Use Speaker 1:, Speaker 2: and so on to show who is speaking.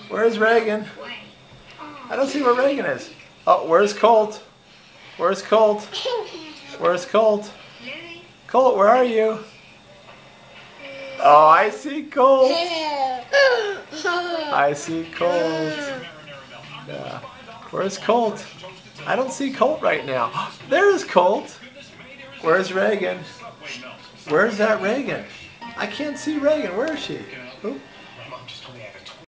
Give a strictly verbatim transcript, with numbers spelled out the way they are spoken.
Speaker 1: Where's Reagan? I don't see where Reagan is. Oh, where's Colt? Where's Colt? Where's Colt? Colt, where are you? Oh, I see Colt. I see Colt. Yeah. Where's Colt? I don't see Colt right now. There's Colt. Where's Reagan? Where's that Reagan? I can't see Reagan. Where is she? Oop.